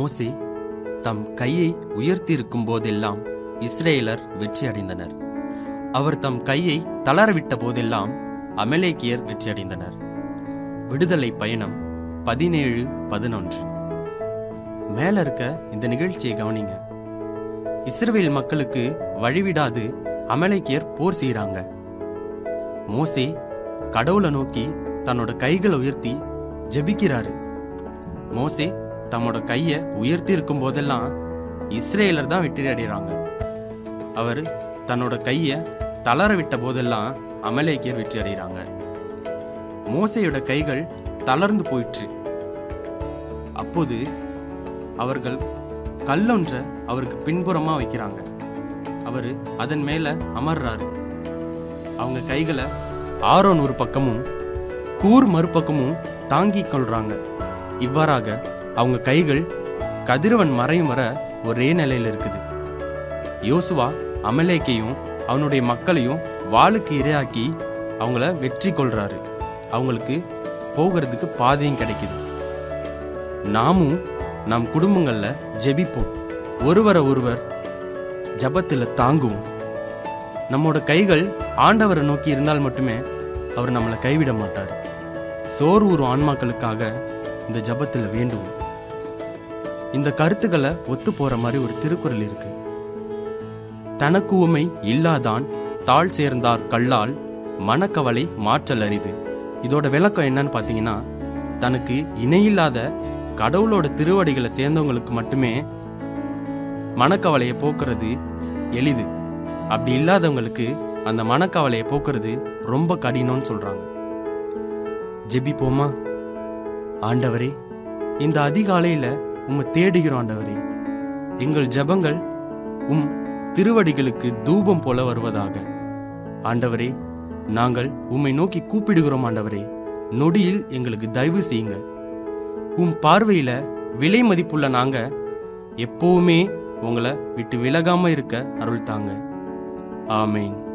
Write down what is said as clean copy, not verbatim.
மோசே தம் கையை உயர்த்தியிருக்கும் போதெல்லாம் இஸ்ரேலர் வெற்றி அடைந்தனர். அவர் தம் கையை தளரவிட்ட போதெல்லாம் அமலேக்கியர் வெற்றி அடைந்தனர். விடுதலை பயணம் 17:11. மேல இருக்க இந்த நிகழ்ச்சியை கவனிங்க. இஸ்ரவேல் மக்களுக்கு வழிவிடாது அமலேக்கியர் போர் செய்யறாங்க. மோசே கடவுளை நோக்கி தன்னோட கைகளை உயர்த்தி ஜெபிக்கிறாரு. மோசே தம்மோட கைய உயர்த்தி இருக்கும் போதெல்லாம் இஸ்ரேலர் தான் வெற்றி அடைகிறாங்க. அவர் தன்னோட கைய தளர விட்ட போதெல்லாம் அமலேக்கியர் வெற்றி அடைகிறாங்க. மோசையோட கைகள் தளர்ந்து போயிற்று. அப்போது அவர்கள் கல்லொன்ற அவருக்கு பின்புறமா வைக்கிறாங்க. அவரு அதன் மேல அமர்றாரு. அவங்க கைகளை ஆரோன் ஒரு பக்கமும் கூர் மறுபக்கமும் தாங்கிக் கொள்றாங்க. இவ்வாறாக அவங்க கைகள் கதிரவன் மறையும் வர ஒரே நிலையில இருக்குது. யோசுவா அமலேக்கையும் அவனுடைய மக்களையும் வாளுக்கு இரையாக்கி அவங்கள வெற்றி கொள்றாரு. அவங்களுக்கு போகிறதுக்கு பாதையும் கிடைக்குது. நாமும் நம் குடும்பங்கள்ல ஜெபிப்போம். ஒருவரை ஒருவர் ஜபத்துல தாங்குவோம். நம்மோட கைகள் ஆண்டவரை நோக்கி இருந்தால் மட்டுமே அவர் நம்மளை கைவிட மாட்டார். சோர்வுறும் ஆன்மாக்களுக்காக இந்த ஜபத்துல வேண்டுவோம். இந்த கருத்துக்களை ஒத்து போற மாதிரி ஒரு திருக்குறள் இருக்கு. தனக்கு உமை இல்லாதான் தாழ் சேர்ந்தார் கல்லால் மனக்கவலை மாற்றல் அரிது. இதோட விளக்கம் என்னன்னு பாத்தீங்கன்னா, தனக்கு இணையில்லாத கடவுளோட திருவடிகளை சேர்ந்தவங்களுக்கு மட்டுமே மனக்கவலையை போக்குறது எளிது. அப்படி இல்லாதவங்களுக்கு அந்த மனக்கவலையை போக்குறது ரொம்ப கடினம்னு சொல்றாங்க. ஜெபிப்போமா? ஆண்டவரே, இந்த அதிகாலையில உம்மை தேடுகிறோம். ஆண்டவரே, எங்கள் ஜெபங்கள் திருவடிகளுக்கு தூபம் போல வருவதாக. ஆண்டவரே, நாங்கள் உம்மை நோக்கி கூப்பிடுகிறோம். ஆண்டவரே, நொடியில் எங்களுக்கு தயவு செய்யுங்க. பார்வையில விலை மதிப்புள்ள நாங்க எப்பவுமே உங்களை விட்டு விலகாம இருக்க அருள் தாங்க. ஆமேன்.